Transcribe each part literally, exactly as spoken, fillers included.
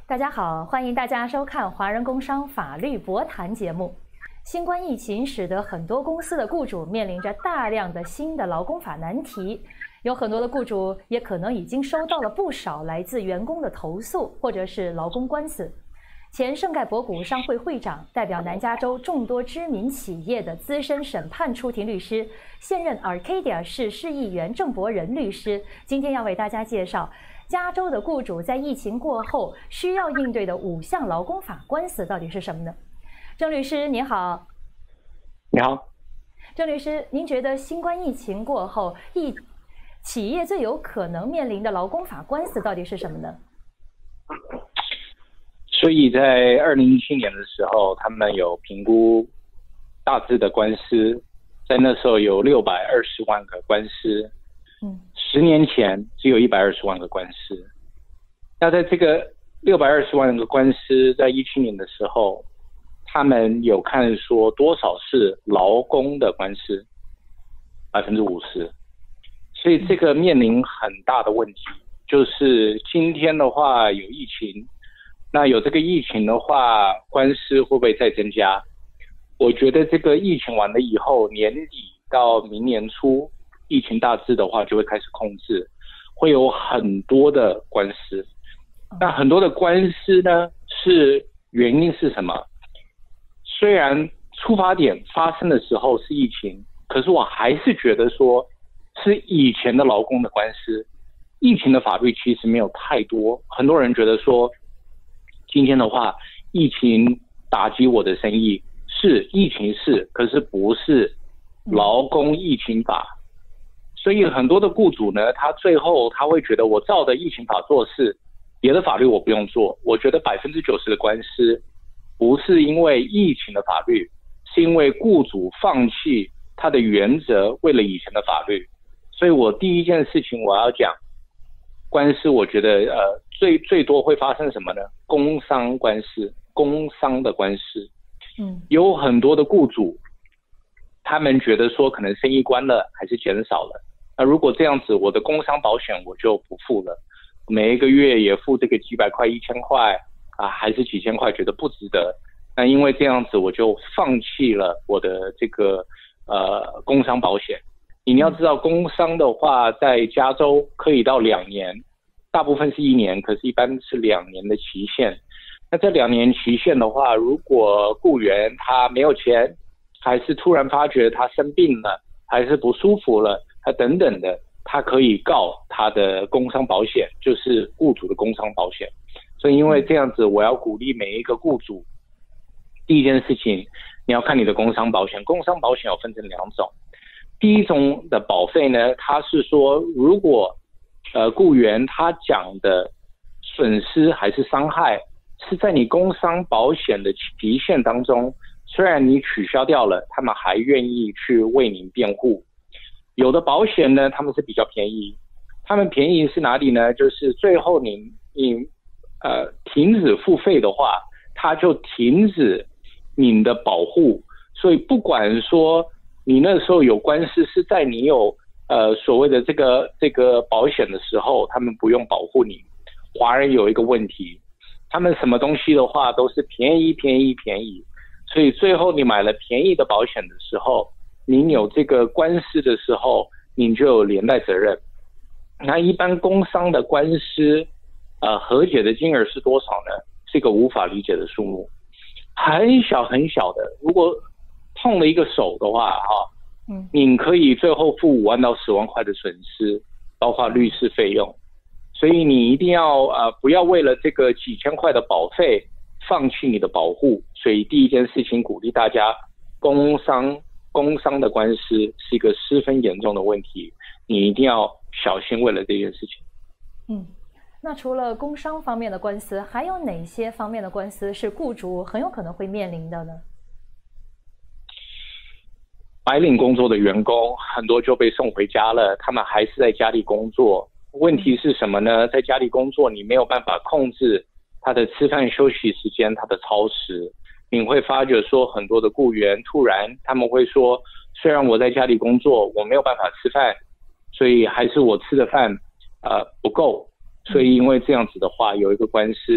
大家好，欢迎大家收看华人工商法律博谈节目。新冠疫情使得很多公司的雇主面临着大量的新的劳工法难题，有很多的雇主也可能已经收到了不少来自员工的投诉或者是劳工官司。前圣盖博股商会会长，代表南加州众多知名企业的资深审判出庭律师，现任 Arcadia 市市议员郑伯仁律师，今天要为大家介绍加州的雇主在疫情过后需要应对的五项劳工法官司到底是什么呢？郑律师您好。 你好。 郑律师，您觉得新冠疫情过后，疫企业最有可能面临的劳工法官司到底是什么呢？ 所以在二零一七年的时候，他们有评估大致的官司，在那时候有六百二十万个官司。嗯，十年前只有一百二十万个官司。那在这个六百二十万个官司，在一七年的时候，他们有看说多少是劳工的官司，百分之五十。所以这个面临很大的问题，就是今天的话有疫情，那有这个疫情的话，官司会不会再增加？我觉得这个疫情完了以后，年底到明年初，疫情大致的话就会开始控制，会有很多的官司。那很多的官司呢，是原因是什么？虽然出发点发生的时候是疫情，可是我还是觉得说是以前的劳工的官司。疫情的法律其实没有太多，很多人觉得说今天的话疫情打击我的生意，是疫情是，可是不是劳工疫情法。所以很多的雇主呢，他最后他会觉得我照着疫情法做事，别的法律我不用做。我觉得百分之九十的官司不是因为疫情的法律，是因为雇主放弃他的原则，为了以前的法律。所以我第一件事情我要讲，官司我觉得呃最最多会发生什么呢？工伤官司，工伤的官司。嗯，有很多的雇主，他们觉得说可能生意关了还是减少了，那如果这样子，我的工伤保险我就不付了，每一个月也付这个几百块、一千块啊，还是几千块，觉得不值得。那因为这样子，我就放弃了我的这个呃工伤保险。你要知道，工伤的话，在加州可以到两年，大部分是一年，可是一般是两年的期限。那这两年期限的话，如果雇员他没有钱，还是突然发觉他生病了，还是不舒服了，他等等的，他可以告他的工伤保险，就是雇主的工伤保险。所以因为这样子，我要鼓励每一个雇主，第一件事情，你要看你的工伤保险。工伤保险有分成两种，第一种的保费呢，它是说如果呃雇员他讲的损失还是伤害是在你工伤保险的期限当中，虽然你取消掉了，他们还愿意去为您辩护。有的保险呢，他们是比较便宜，他们便宜是哪里呢？就是最后你你呃停止付费的话，他就停止你的保护。所以不管说你那时候有官司是在你有呃所谓的这个这个保险的时候，他们不用保护你。华人有一个问题，他们什么东西的话都是便宜便宜便宜，所以最后你买了便宜的保险的时候，你有这个官司的时候，你就有连带责任。那一般工伤的官司呃和解的金额是多少呢？是一个无法理解的数目，很小很小的。如果碰了一个手的话哈，嗯，你可以最后付五万到十万块的损失，包括律师费用。所以你一定要呃不要为了这个几千块的保费放弃你的保护。所以第一件事情鼓励大家，工伤工伤的官司是一个十分严重的问题，你一定要小心为了这件事情。 嗯，那除了工伤方面的官司，还有哪些方面的官司是雇主很有可能会面临的呢？ 白领工作的员工很多就被送回家了，他们还是在家里工作。问题是什么呢？在家里工作，你没有办法控制他的吃饭休息时间，他的超时。你会发觉说，很多的雇员突然他们会说，虽然我在家里工作，我没有办法吃饭，所以还是我吃的饭呃不够。所以因为这样子的话，有一个官司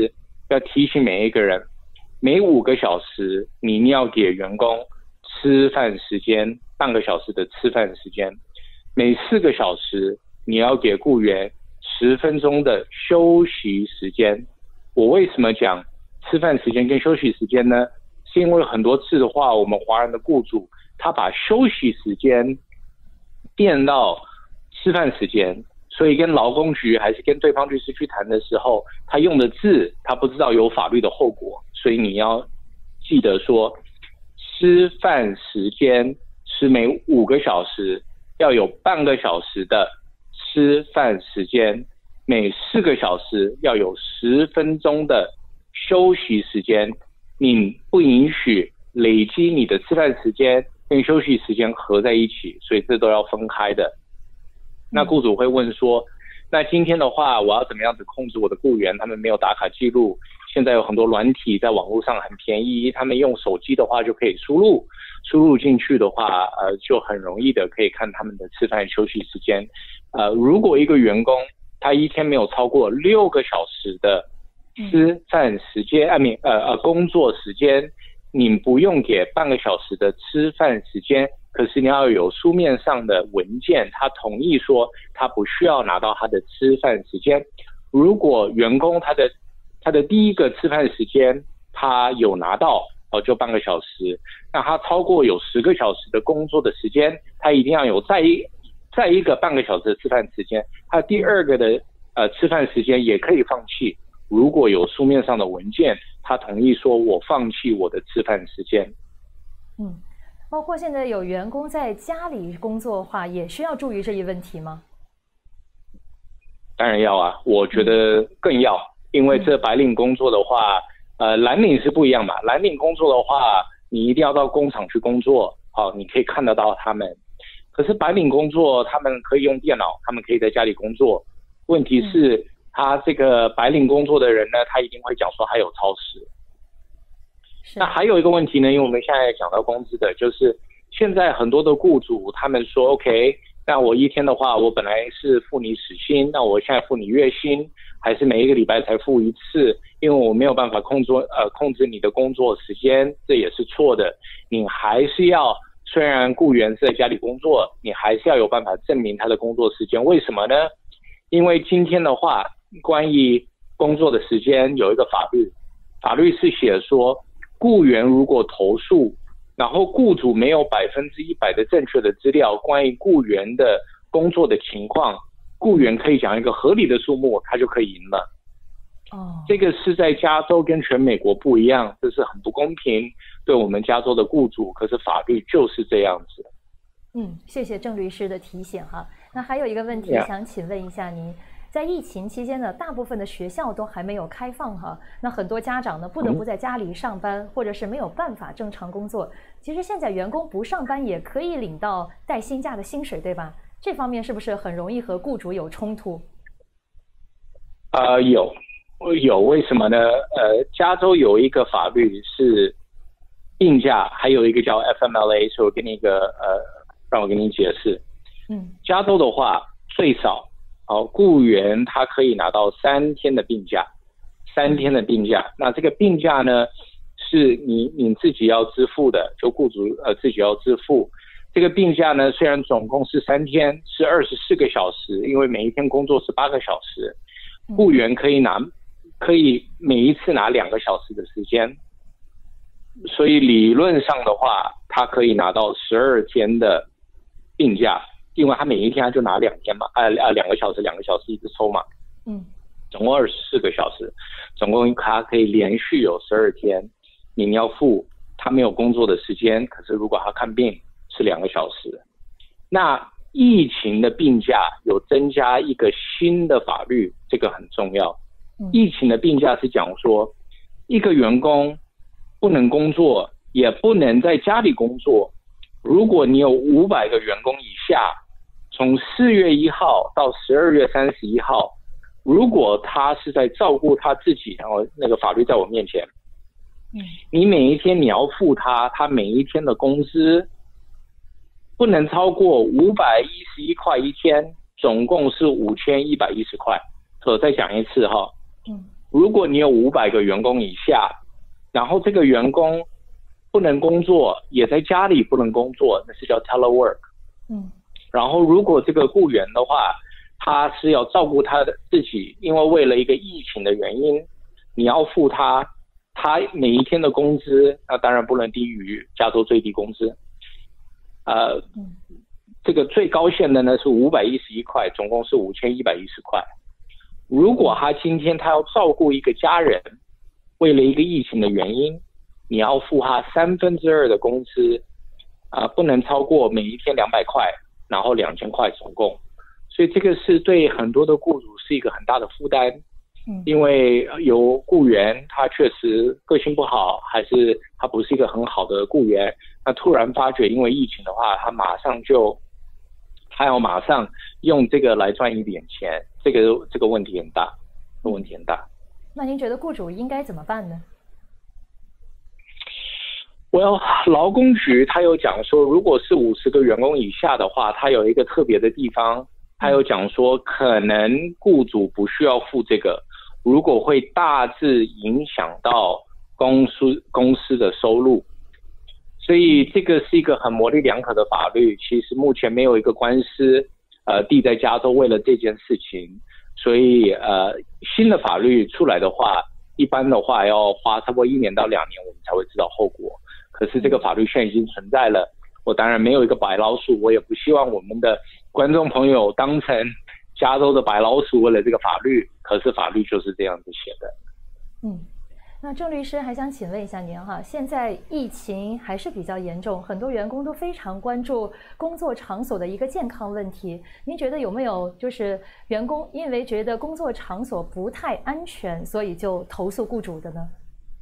要提醒每一个人，每五个小时你一定要给员工吃饭时间，半个小时的吃饭时间，每四个小时你要给雇员十分钟的休息时间。我为什么讲吃饭时间跟休息时间呢？是因为很多次的话，我们华人的雇主他把休息时间变到吃饭时间，所以跟劳工局还是跟对方律师去谈的时候，他用的字他不知道有法律的后果，所以你要记得说，吃饭时间是每五个小时要有半个小时的吃饭时间，每四个小时要有十分钟的休息时间，你不允许累积你的吃饭时间跟休息时间合在一起，所以这都要分开的。那雇主会问说，那今天的话我要怎么样子控制我的雇员，他们没有打卡记录，现在有很多软体在网络上很便宜，他们用手机的话就可以输入输入进去的话，呃，就很容易的可以看他们的吃饭休息时间。呃，如果一个员工他一天没有超过六个小时的吃饭时间，啊，没呃呃工作时间，你不用给半个小时的吃饭时间，可是你要有书面上的文件，他同意说他不需要拿到他的吃饭时间。如果员工他的他的第一个吃饭时间他有拿到哦，就半个小时，那他超过有十个小时的工作的时间，他一定要有再一再一个半个小时的吃饭时间，他第二个的呃吃饭时间也可以放弃。如果有书面上的文件，他同意说我放弃我的吃饭时间。 嗯，包括现在有员工在家里工作的话，也需要注意这一问题吗？ 当然要啊，我觉得更要，因为这白领工作的话，呃，蓝领是不一样嘛。蓝领工作的话，你一定要到工厂去工作，好，你可以看得到他们。可是白领工作，他们可以用电脑，他们可以在家里工作。问题是，嗯他这个白领工作的人呢，他一定会讲说还有超时。那还有一个问题呢，因为我们现在讲到工资的，就是现在很多的雇主他们说 OK， 那我一天的话，我本来是付你时薪，那我现在付你月薪，还是每一个礼拜才付一次？因为我没有办法控制呃控制你的工作时间，这也是错的。你还是要，虽然雇员是在家里工作，你还是要有办法证明他的工作时间。为什么呢？因为今天的话，关于工作的时间有一个法律，法律是写说，雇员如果投诉，然后雇主没有百分之一百的正确的资料关于雇员的工作的情况，雇员可以讲一个合理的数目，他就可以赢了。哦，这个是在加州跟全美国不一样，这是很不公平对我们加州的雇主，可是法律就是这样子。 嗯，谢谢郑律师的提醒哈。那还有一个问题想请问一下您。在疫情期间呢，大部分的学校都还没有开放哈，那很多家长呢不得不在家里上班，或者是没有办法正常工作。其实现在员工不上班也可以领到带薪假的薪水，对吧？这方面是不是很容易和雇主有冲突？ 呃，有，有，为什么呢？呃，加州有一个法律是病假，还有一个叫 F M L A， 所以我给你一个呃，让我给你解释。嗯，加州的话最少。好，雇员他可以拿到三天的病假，三天的病假。那这个病假呢，是你你自己要支付的，就雇主呃自己要支付。这个病假呢，虽然总共是三天，是二十四个小时，因为每一天工作是八个小时，雇员可以拿，可以每一次拿两个小时的时间。所以理论上的话，他可以拿到十二天的病假。因为他每一天他就拿两天嘛，呃呃两个小时两个小时一直抽嘛，嗯，总共二十四个小时，总共他可以连续有十二天，你要付他没有工作的时间，可是如果他看病是两个小时。那疫情的病假有增加一个新的法律，这个很重要。疫情的病假是讲说，一个员工不能工作，也不能在家里工作。如果你有五百个员工以下，从四月一号到十二月三十一号，如果他是在照顾他自己，然后那个法律在我面前，嗯，你每一天你要付他，他每一天的工资不能超过五百一十一块一天，总共是五千一百一十块。我再讲一次哈，嗯， 如果你有五百个员工以下，然后这个员工不能工作，也在家里不能工作，那是叫 telework。 嗯。然后如果这个雇员的话，他是要照顾他的自己，因为为了一个疫情的原因，你要付他他每一天的工资，那当然不能低于加州最低工资。呃， 嗯、 这个最高限的呢是五百一十一块，总共是五千一百一十块。如果他今天他要照顾一个家人，为了一个疫情的原因，你要付他三分之二的工资，啊、呃，不能超过每一天两百块，然后两千块总共。所以这个是对很多的雇主是一个很大的负担。 嗯， 因为有雇员他确实个性不好，还是他不是一个很好的雇员，那突然发觉因为疫情的话，他马上就他要马上用这个来赚一点钱，这个这个问题很大，问题很大。 那您觉得雇主应该怎么办呢？ 我要劳工局他有讲说，如果是五十个员工以下的话，他有一个特别的地方，他有讲说可能雇主不需要付这个，如果会大致影响到公司公司的收入，所以这个是一个很模棱两可的法律。其实目前没有一个官司呃递在加州为了这件事情，所以呃新的法律出来的话，一般的话要花差不多一年到两年我们才会知道后果。可是这个法律现在已经存在了，我当然没有一个白老鼠，我也不希望我们的观众朋友当成加州的白老鼠为了这个法律，可是法律就是这样子写的。 嗯，那郑律师还想请问一下您哈，现在疫情还是比较严重，很多员工都非常关注工作场所的一个健康问题。您觉得有没有就是员工因为觉得工作场所不太安全，所以就投诉雇主的呢？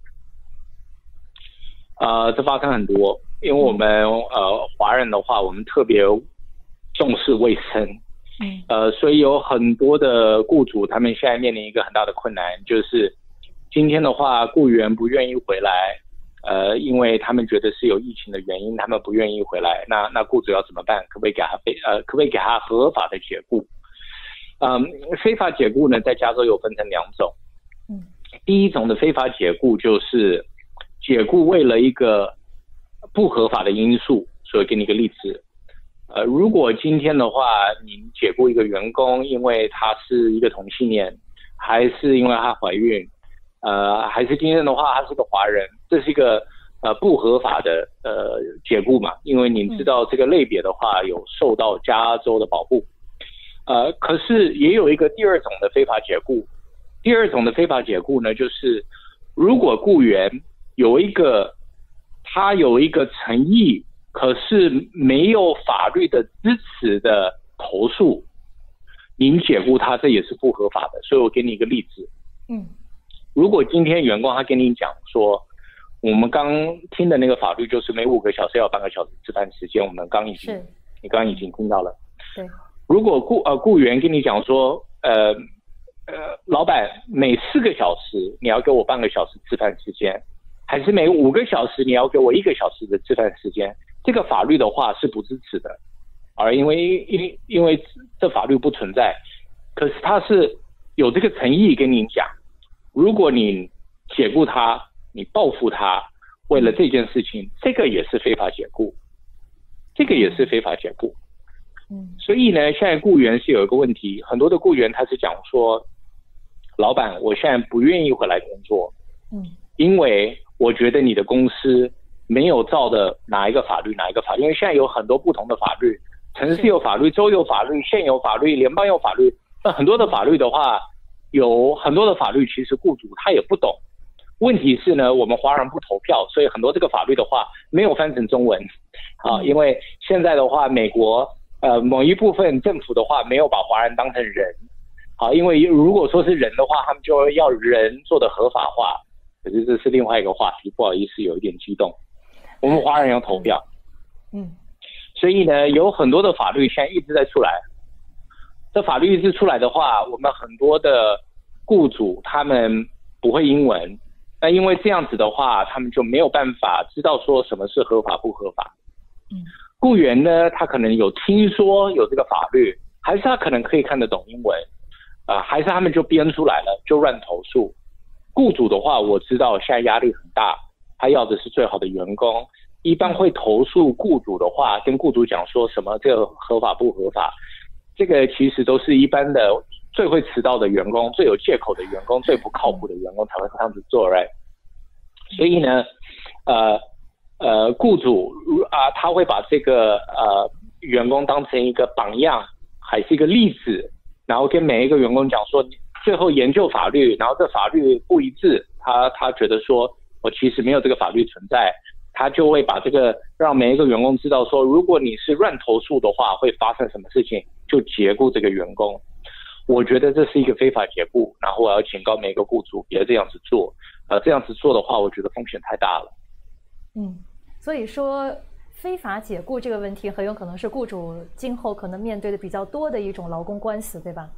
呃，这发生很多，因为我们呃华人的话，我们特别重视卫生。 嗯， 呃，所以有很多的雇主，他们现在面临一个很大的困难，就是今天的话，雇员不愿意回来，呃，因为他们觉得是有疫情的原因，他们不愿意回来。那那雇主要怎么办？可不可以给他非呃，可不可以给他合法的解雇？嗯，非法解雇呢，在加州有分成两种。 嗯， 第一种的非法解雇就是解雇为了一个不合法的因素，所以给你一个例子。呃，如果今天的话，您解雇一个员工，因为他是一个同性恋，还是因为他怀孕，呃，还是今天的话他是个华人，这是一个呃不合法的呃解雇嘛？因为您知道这个类别的话有受到加州的保护。呃，可是也有一个第二种的非法解雇，第二种的非法解雇呢，就是如果雇员有一个他有一个诚意，可是没有法律的支持的投诉，您解雇他，这也是不合法的。所以我给你一个例子， 嗯， 如果今天员工他跟你讲说，我们刚听的那个法律就是每五个小时要半个小时吃饭时间，我们刚已经你刚刚已经听到了。 对， 如果雇呃雇员跟你讲说，呃呃，老板每四个小时你要给我半个小时吃饭时间，还是每五个小时你要给我一个小时的吃饭时间？这个法律的话是不支持的，而因为因因为这法律不存在，可是他是有这个诚意跟你讲，如果你解雇他，你报复他，为了这件事情，这个也是非法解雇，这个也是非法解雇。 嗯， 所以呢，现在雇员是有一个问题，很多的雇员他是讲说，老板，我现在不愿意回来工作， 嗯， 因为我觉得你的公司没有照的哪一个法律哪一个法律，因为现在有很多不同的法律，城市有法律，州有法律，县有法律，联邦有法律。那很多的法律的话，有很多的法律其实雇主他也不懂。问题是呢，我们华人不投票，所以很多这个法律的话没有翻成中文啊，因为现在的话，美国呃某一部分政府的话没有把华人当成人，好，因为如果说是人的话，他们就要人做的合法化。可是这是另外一个话题，不好意思，有一点激动。我们华人要投票， 嗯， 所以呢，有很多的法律现在一直在出来。这法律一直出来的话，我们很多的雇主他们不会英文，那因为这样子的话，他们就没有办法知道说什么是合法不合法。 嗯， 雇员呢，他可能有听说有这个法律，还是他可能可以看得懂英文，啊、呃，还是他们就编出来了，就乱投诉。 雇主的话，我知道现在压力很大，他要的是最好的员工。一般会投诉雇主的话，跟雇主讲说什么这个合法不合法，这个其实都是一般的最会迟到的员工、最有借口的员工、最不靠谱的员工才会这样子做 ，right？ 所以呢，呃呃，雇主啊，他会把这个呃员工当成一个榜样，还是一个例子，然后跟每一个员工讲说，最后研究法律，然后这法律不一致，他他觉得说我其实没有这个法律存在。他就会把这个让每一个员工知道说，如果你是乱投诉的话，会发生什么事情，就解雇这个员工。我觉得这是一个非法解雇，然后我要警告每个雇主别这样子做。呃，这样子做的话，我觉得风险太大了。 嗯，所以说非法解雇这个问题很有可能是雇主今后可能面对的比较多的一种劳工官司，对吧？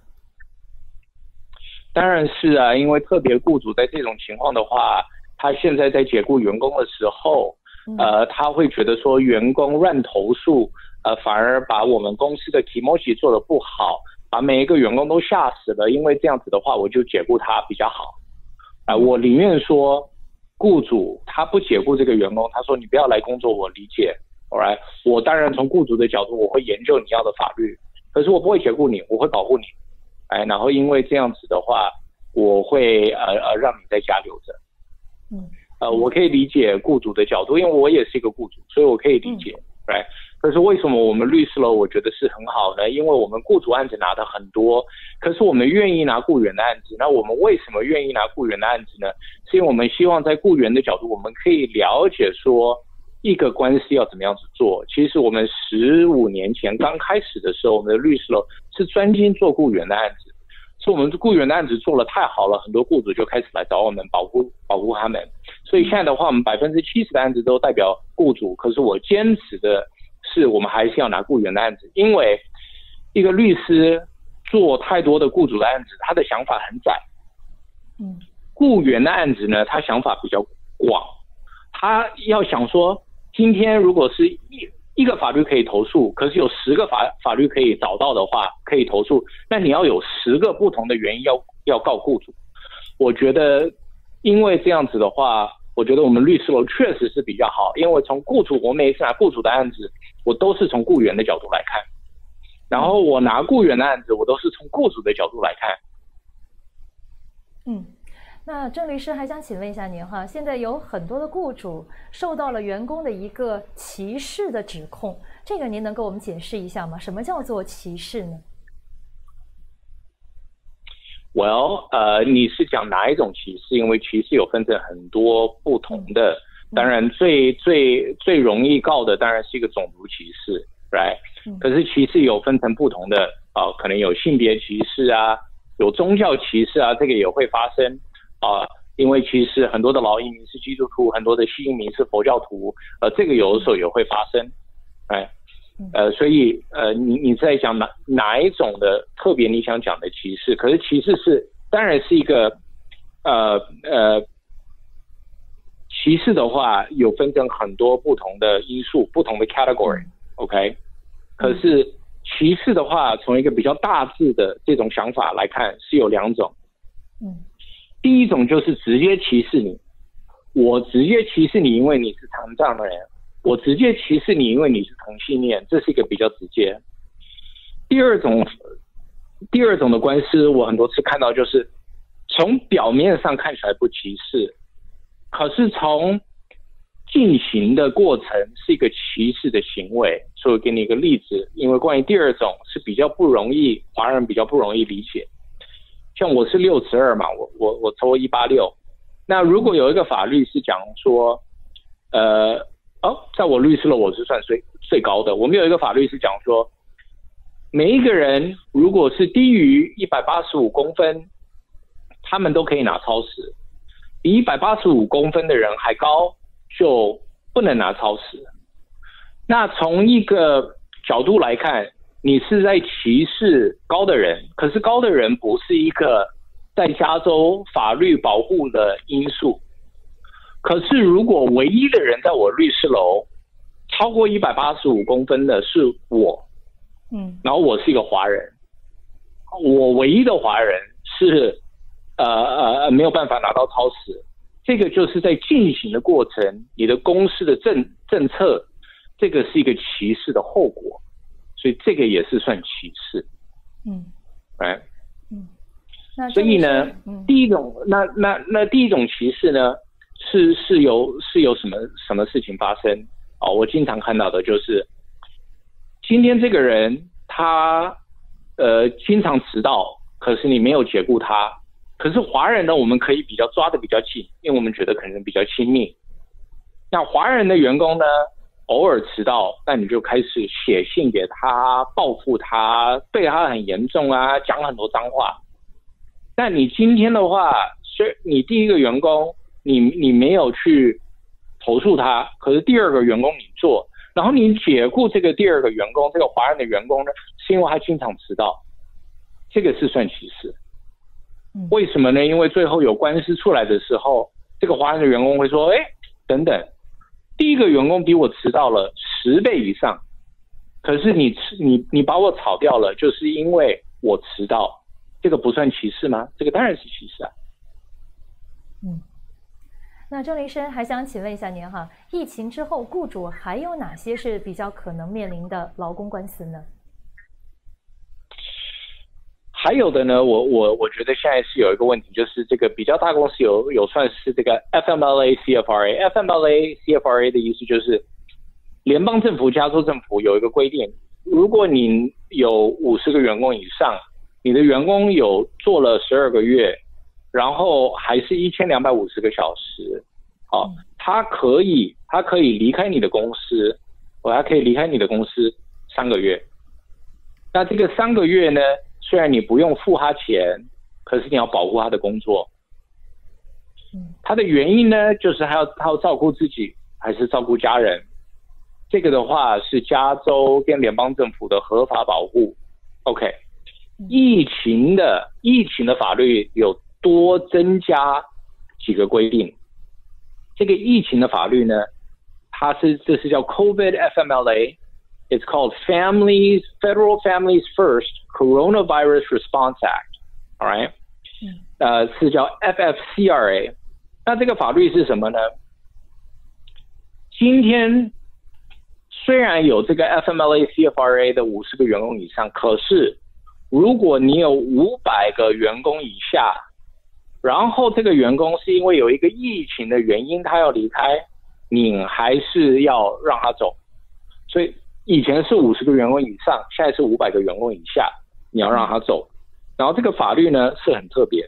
当然是啊，因为特别雇主在这种情况的话，他现在在解雇员工的时候。呃，他会觉得说员工乱投诉，呃，反而把我们公司的 kimochi 做得不好，把每一个员工都吓死了。因为这样子的话，我就解雇他比较好。啊、呃，我宁愿说，雇主他不解雇这个员工，他说你不要来工作，我理解 ，alright。我当然从雇主的角度，我会研究你要的法律，可是我不会解雇你，我会保护你。哎，然后因为这样子的话，我会呃呃让你在家留着。嗯。呃，我可以理解雇主的角度，因为我也是一个雇主，所以我可以理解，嗯 right？ 可是为什么我们律师楼我觉得是很好呢？因为我们雇主案子拿的很多，可是我们愿意拿雇员的案子。那我们为什么愿意拿雇员的案子呢？是因为我们希望在雇员的角度，我们可以了解说一个官司要怎么样子做。其实我们十五年前刚开始的时候，我们的律师楼是专心做雇员的案子。是我们雇员的案子做得太好了，很多雇主就开始来找我们保护保护他们。所以现在的话，我们百分之七十的案子都代表雇主，可是我坚持的是，我们还是要拿雇员的案子，因为一个律师做太多的雇主的案子，他的想法很窄。嗯，雇员的案子呢，他想法比较广，他要想说，今天如果是一一个法律可以投诉，可是有十个法法律可以找到的话，可以投诉，那你要有十个不同的原因要要告雇主。我觉得，因为这样子的话，我觉得我们律师楼确实是比较好，因为从雇主，我每一次拿雇主的案子，我都是从雇员的角度来看，然后我拿雇员的案子，我都是从雇主的角度来看。 嗯。那郑律师还想请问一下您哈，现在有很多的雇主受到了员工的一个歧视的指控，这个您能给我们解释一下吗？什么叫做歧视呢？ Well， 呃，你是讲哪一种歧视？因为歧视有分成很多不同的，当然最最最容易告的当然是一个种族歧视 ，right？ 可是歧视有分成不同的啊、呃，可能有性别歧视啊，有宗教歧视啊，这个也会发生。啊、呃，因为其实很多的劳移民是基督徒，很多的新移民是佛教徒，呃，这个有的时候也会发生，哎，呃，所以呃，你你在讲哪哪一种的特别你想讲的歧视？可是歧视是当然是一个呃呃歧视的话，有分成很多不同的因素，不同的 category，OK？、Okay? 可是歧视的话，从一个比较大致的这种想法来看，是有两种，嗯。第一种就是直接歧视你，我直接歧视你，因为你是残障的人；我直接歧视你，因为你是同性恋，这是一个比较直接。第二种，第二种的官司，我很多次看到，就是从表面上看起来不歧视，可是从进行的过程是一个歧视的行为。所以我给你一个例子，因为关于第二种是比较不容易，华人比较不容易理解。像我是六十二嘛，我我我抽一八六。那如果有一个法律是讲说，呃，哦，在我律师楼我是算最最高的。我们有一个法律是讲说，每一个人如果是低于一百八十五公分，他们都可以拿超时；比一百八十五公分的人还高，就不能拿超时。那从一个角度来看，你是在歧视高的人，可是高的人不是一个在加州法律保护的因素。可是如果唯一的人在我律师楼超过一百八十五公分的是我，嗯，然后我是一个华人，我唯一的华人是呃呃没有办法拿到超时，这个就是在进行的过程，你的公司的政政策，这个是一个歧视的后果，所以这个也是算歧视。 嗯， 哎， 嗯，那所以呢， 嗯、 第一种，那那那第一种歧视呢，是是有是有什么什么事情发生？哦，我经常看到的就是，今天这个人他呃经常迟到，可是你没有解雇他。可是华人呢，我们可以比较抓得比较紧，因为我们觉得可能比较亲密。那华人的员工呢，偶尔迟到，那你就开始写信给他，报复他，对他很严重啊，讲很多脏话。但你今天的话，是你第一个员工，你你没有去投诉他，可是第二个员工你做，然后你解雇这个第二个员工，这个华人的员工呢，是因为他经常迟到，这个是算歧视。为什么呢？因为最后有官司出来的时候，这个华人的员工会说，哎，等等，第一个员工比我迟到了十倍以上，可是你你你把我炒掉了，就是因为我迟到，这个不算歧视吗？这个当然是歧视啊。 嗯。那郑林生还想请问一下您哈，疫情之后，雇主还有哪些是比较可能面临的劳工官司呢？ 还有的呢，我我我觉得现在是有一个问题，就是这个比较大公司有有算是这个 F M L A C F R A，F M L A C F R A 的意思就是联邦政府、加州政府有一个规定，如果你有五十个员工以上，你的员工有做了十二个月。然后还是一千两百五十个小时，好、哦，他可以，他可以离开你的公司，我还可以离开你的公司三个月。那这个三个月呢，虽然你不用付他钱，可是你要保护他的工作。他的原因呢，就是他要他要照顾自己，还是照顾家人？这个的话是加州跟联邦政府的合法保护。OK， 疫情的疫情的法律有多增加几个规定，这个疫情的法律呢，它是这是叫 COVID F M L A，It's called Families Federal Families First Coronavirus Response Act，all right， 呃是叫 F F C R A。那这个法律是什么呢？今天虽然有这个 F M L A C F R A 的五十个员工以上，可是如果你有五百个员工以下，然后这个员工是因为有一个疫情的原因他要离开，你还是要让他走。所以以前是五十个员工以上，现在是五百个员工以下，你要让他走。然后这个法律呢是很特别，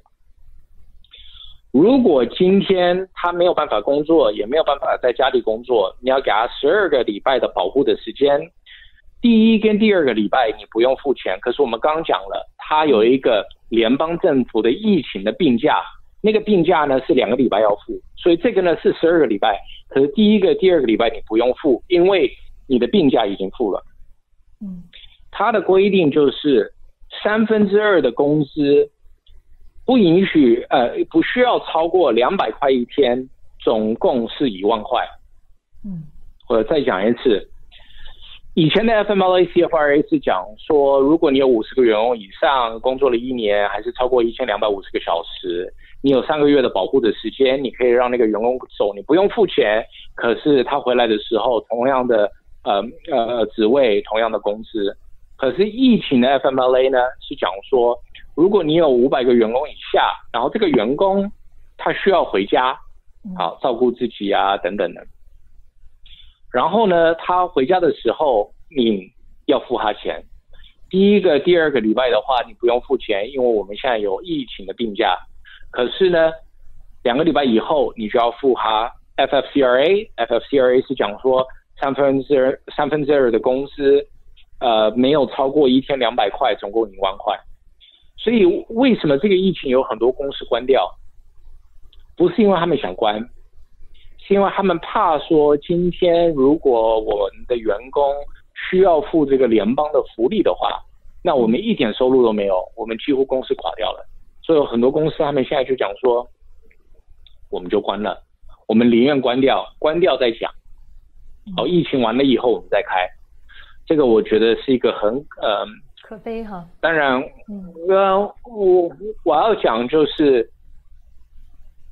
如果今天他没有办法工作，也没有办法在家里工作，你要给他十二个礼拜的保护的时间。第一跟第二个礼拜你不用付钱，可是我们刚刚讲了，他有一个联邦政府的疫情的病假，那个病假呢是两个礼拜要付，所以这个呢是十二个礼拜，可是第一个第二个礼拜你不用付，因为你的病假已经付了。嗯，他的规定就是三分之二的工资不允许呃不需要超过两百块一天，总共是一万块。嗯，我再讲一次。以前的 F M L A C F R A 是讲说，如果你有五十个员工以上，工作了一年，还是超过一千两百五十个小时，你有三个月的保护的时间，你可以让那个员工走，你不用付钱，可是他回来的时候，同样的呃呃职位，同样的工资。可是疫情的 F M L A 呢，是讲说，如果你有五百个员工以下，然后这个员工他需要回家，好照顾自己啊等等的。然后呢，他回家的时候你要付他钱。第一个、第二个礼拜的话，你不用付钱，因为我们现在有疫情的病假。可是呢，两个礼拜以后你就要付他 F F C R A。F F C R A 是讲说三分之二三分之二的工资，呃，没有超过一天两百块，总共一万块。所以为什么这个疫情有很多公司关掉？不是因为他们想关。是因为他们怕说，今天如果我们的员工需要付这个联邦的福利的话，那我们一点收入都没有，我们几乎公司垮掉了。所以有很多公司他们现在就讲说，我们就关了，我们宁愿关掉，关掉再讲。好，疫情完了以后我们再开。这个我觉得是一个很呃可悲哈。 当然，嗯，呃，我我要讲就是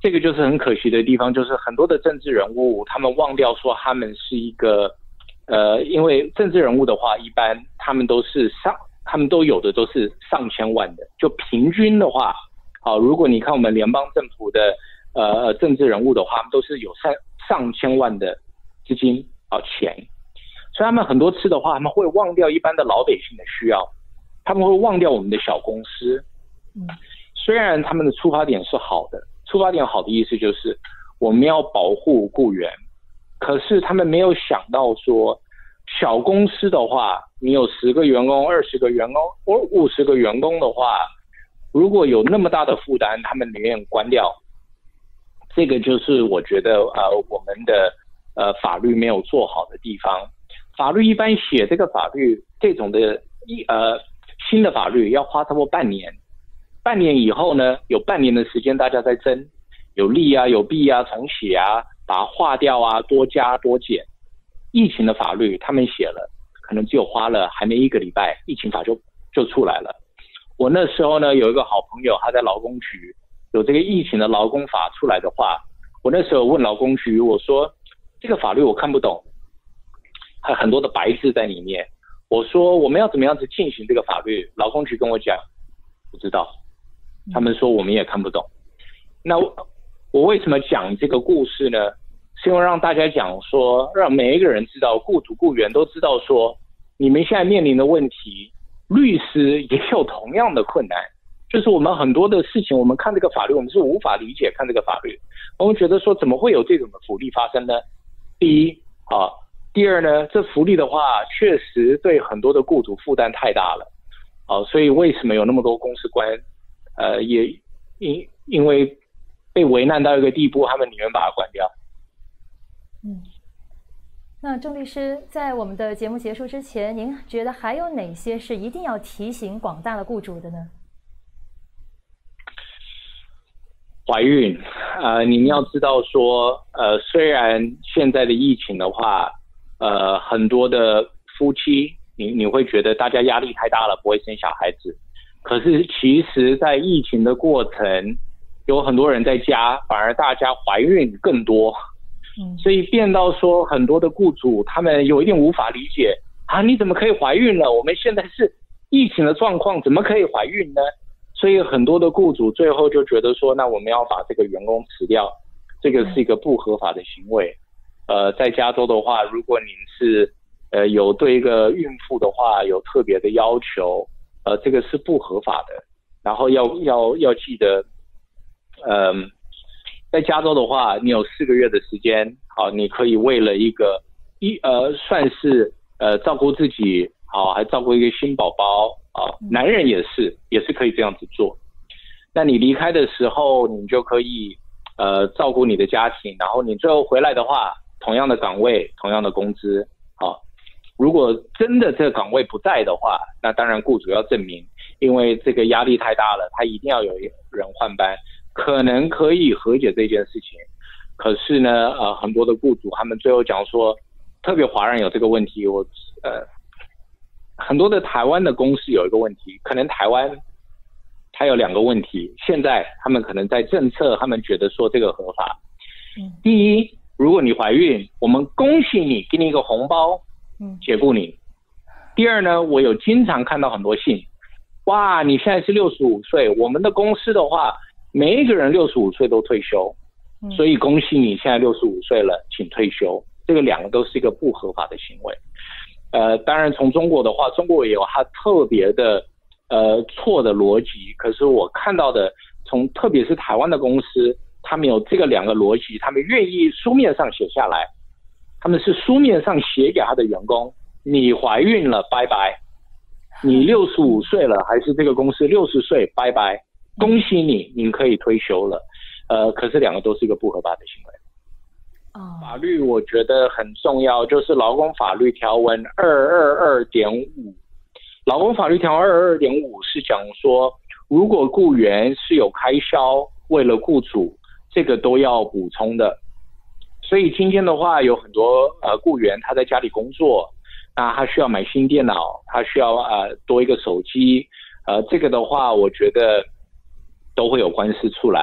这个就是很可惜的地方，就是很多的政治人物他们忘掉说他们是一个呃，因为政治人物的话，一般他们都是上，他们都有的都是上千万的，就平均的话，好，如果你看我们联邦政府的呃政治人物的话，他们都是有上上千万的资金啊钱，所以他们很多次的话，他们会忘掉一般的老百姓的需要，他们会忘掉我们的小公司。嗯，虽然他们的出发点是好的。出发点好的意思就是我们要保护雇员，可是他们没有想到说，小公司的话，你有十个员工、二十个员工或五十个员工的话，如果有那么大的负担，他们宁愿关掉。这个就是我觉得呃我们的呃法律没有做好的地方。法律一般写这个法律这种的一呃新的法律要花差不多半年。半年以后呢，有半年的时间大家在争，有利啊，有弊啊，重写啊，把它划掉啊，多加多减。疫情的法律他们写了，可能只有花了还没一个礼拜，疫情法就就出来了。我那时候呢有一个好朋友，他在劳工局有这个疫情的劳工法出来的话，我那时候问劳工局，我说这个法律我看不懂，还很多的白字在里面。我说我们要怎么样子进行这个法律？劳工局跟我讲不知道。他们说我们也看不懂。那我为什么讲这个故事呢？是因为让大家讲说，让每一个人知道，雇主雇员都知道说，你们现在面临的问题，律师也有同样的困难。就是我们很多的事情，我们看这个法律，我们是无法理解看这个法律。我们觉得说，怎么会有这种的福利发生呢？第一啊，第二呢，这福利的话，确实对很多的雇主负担太大了。啊，所以为什么有那么多公司关？呃，也因因为被为难到一个地步，他们宁愿把它关掉。 嗯，那郑律师，在我们的节目结束之前，您觉得还有哪些是一定要提醒广大的雇主的呢？ 怀孕，呃，您要知道说，呃，虽然现在的疫情的话，呃，很多的夫妻，你你会觉得大家压力太大了，不会生小孩子。可是其实在疫情的过程，有很多人在家，反而大家怀孕更多。嗯，所以变到说很多的雇主他们有一点无法理解啊，你怎么可以怀孕了？我们现在是疫情的状况，怎么可以怀孕呢？所以很多的雇主最后就觉得说，那我们要把这个员工辞掉，这个是一个不合法的行为。呃，在加州的话，如果您是呃有对一个孕妇的话有特别的要求。呃，这个是不合法的。然后要要要记得，嗯、呃，在加州的话，你有四个月的时间，好，你可以为了一个一呃，算是呃照顾自己，好，还照顾一个新宝宝啊，男人也是也是可以这样子做。那你离开的时候，你就可以呃照顾你的家庭，然后你最后回来的话，同样的岗位，同样的工资，好。如果真的这个岗位不在的话，那当然雇主要证明，因为这个压力太大了，他一定要有人换班，可能可以和解这件事情。可是呢，呃，很多的雇主他们最后讲说，特别华人有这个问题，我呃，很多的台湾的公司有一个问题，可能台湾它有两个问题，现在他们可能在政策，他们觉得说这个合法。第一，如果你怀孕，我们恭喜你，给你一个红包。解雇你。第二呢，我有经常看到很多信，哇，你现在是六十五岁，我们的公司的话，每一个人六十五岁都退休，所以恭喜你现在六十五岁了，请退休。这个两个都是一个不合法的行为。呃，当然从中国的话，中国也有它特别的呃错的逻辑，可是我看到的，从特别是台湾的公司，他们有这个两个逻辑，他们愿意书面上写下来。他们是书面上写给他的员工，你怀孕了，拜拜；你六十五岁了，还是这个公司六十岁，拜拜。恭喜你，你可以退休了。呃，可是两个都是一个不合法的行为。哦，法律我觉得很重要，就是劳工法律条文二二二点五。劳工法律条文二二二点五是讲说，如果雇员是有开销，为了雇主，这个都要补充的。所以今天的话，有很多呃雇员他在家里工作，那他需要买新电脑，他需要呃多一个手机，呃这个的话，我觉得都会有官司出来。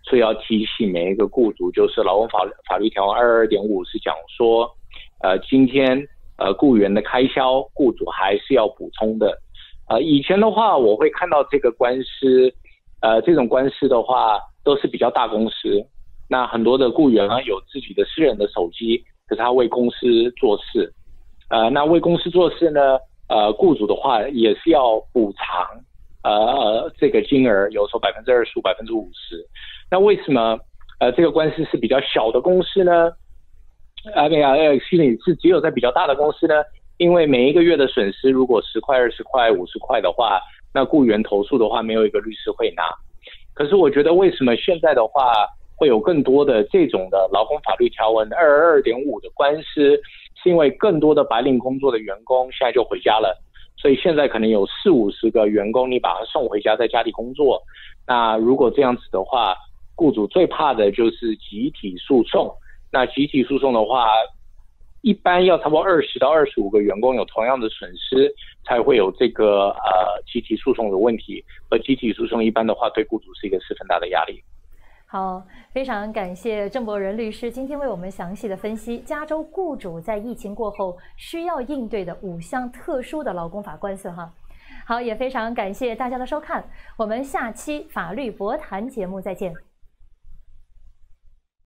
所以要提醒每一个雇主，就是劳工法法律条文二二点五是讲说，呃，今天呃雇员的开销，雇主还是要补充的。呃，以前的话，我会看到这个官司，呃，这种官司的话都是比较大公司，那很多的雇员呢有自己的私人的手机，可是他为公司做事，呃，那为公司做事呢，呃，雇主的话也是要补偿，呃，这个金额有时候百分之二十五、百分之五十。那为什么呃这个官司是比较小的公司呢？啊，没有，呃，心里是只有在比较大的公司呢？因为每一个月的损失如果十块、二十块、五十块的话，那雇员投诉的话，没有一个律师会拿。可是我觉得为什么现在的话会有更多的这种的劳工法律条文二二二点五的官司，是因为更多的白领工作的员工现在就回家了，所以现在可能有四五十个员工，你把他送回家在家里工作。那如果这样子的话，雇主最怕的就是集体诉讼。那集体诉讼的话，一般要差不多二十到二十五个员工有同样的损失，才会有这个呃集体诉讼的问题。而集体诉讼一般的话，对雇主是一个十分大的压力。 好，非常感谢郑博仁律师今天为我们详细的分析加州雇主在疫情过后需要应对的五项特殊的劳工法官司哈。好，也非常感谢大家的收看，我们下期法律博谈节目再见。